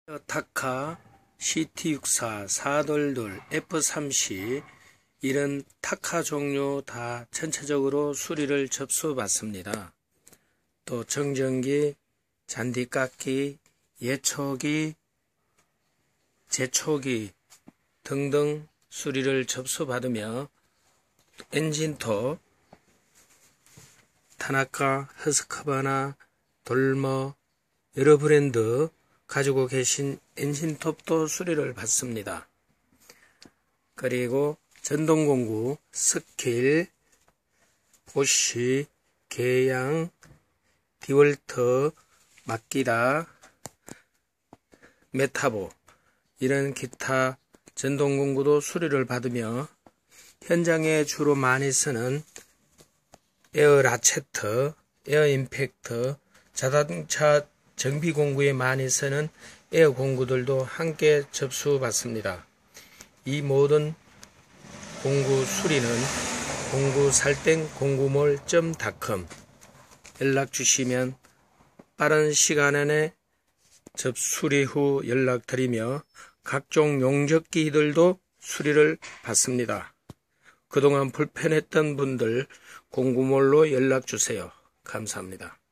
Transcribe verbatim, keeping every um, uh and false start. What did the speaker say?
타카, 씨티 육십사, 사이이이, 에프 삼십 이런 타카 종류 다 전체적으로 수리를 접수받습니다. 또 정전기, 잔디깎기, 예초기, 제초기 등등 수리를 접수받으며 엔진톱, 타나카, 허스커바나, 돌머 여러 브랜드 가지고 계신 엔진톱도 수리를 받습니다. 그리고 전동공구, 스킬, 보쉬, 계양, 디월터, 마키다, 메타보 이런 기타 전동공구도 수리를 받으며 현장에 주로 많이 쓰는 에어 라체터, 에어 임팩터, 자동차 정비공구에 많이 쓰는 에어 공구들도 함께 접수받습니다. 이 모든 공구 수리는 공구살땡 공구몰 닷 컴 연락 주시면 빠른 시간 안에 접수리 후 연락드리며 각종 용접기들도 수리를 받습니다. 그동안 불편했던 분들 공구몰로 연락 주세요. 감사합니다.